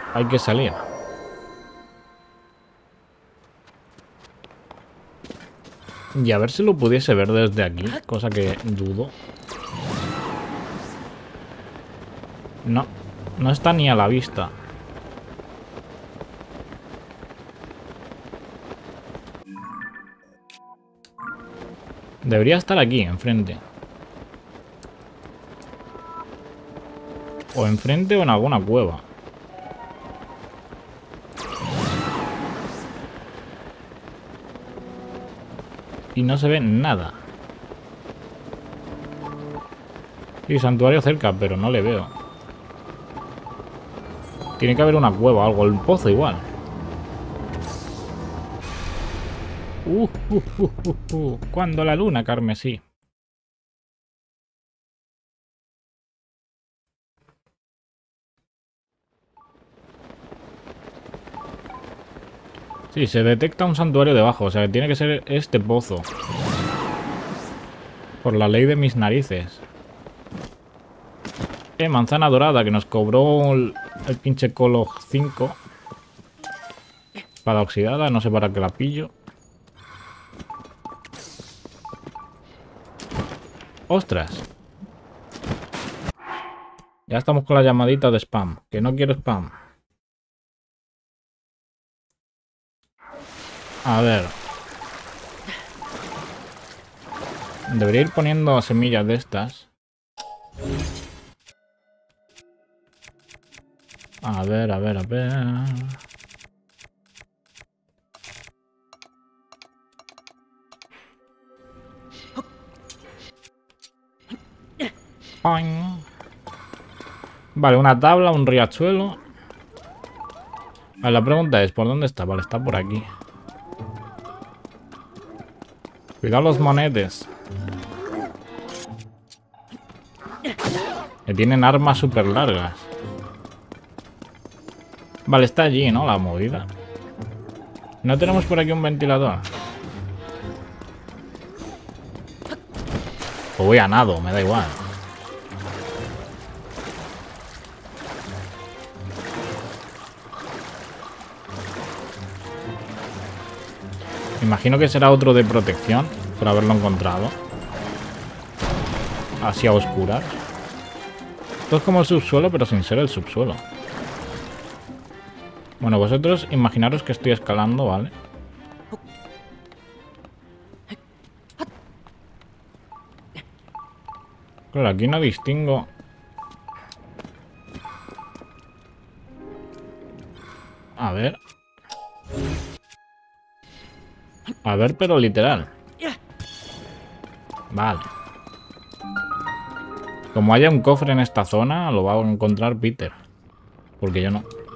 hay que salir. Y a ver si lo pudiese ver desde aquí, cosa que dudo. No, no está ni a la vista. Debería estar aquí, enfrente. O enfrente o en alguna cueva. Y no se ve nada. Sí, santuario cerca, pero no le veo. Tiene que haber una cueva o algo. El pozo igual. Cuando la luna carmesí. Sí, se detecta un santuario debajo. O sea, que tiene que ser este pozo. Por la ley de mis narices. Manzana dorada que nos cobró el pinche Colo 5. Para oxidada, no sé para qué la pillo. ¡Ostras! Ya estamos con la llamadita de spam. Que no quiero spam. A ver. Debería ir poniendo semillas de estas. A ver, a ver, a ver. Vale, una tabla, un riachuelo. Vale, la pregunta es, ¿por dónde está? Vale, está por aquí. Cuidado los monetes. Que tienen armas súper largas. Vale, está allí, ¿no? La movida. ¿No tenemos por aquí un ventilador? O voy a nado, me da igual. Imagino que será otro de protección por haberlo encontrado. Así a oscuras. Esto es como el subsuelo, pero sin ser el subsuelo. Bueno, vosotros imaginaros que estoy escalando, ¿vale? Claro, aquí no distingo. A ver. A ver, pero literal. Vale. Como haya un cofre en esta zona, lo va a encontrar Peter. Porque yo no.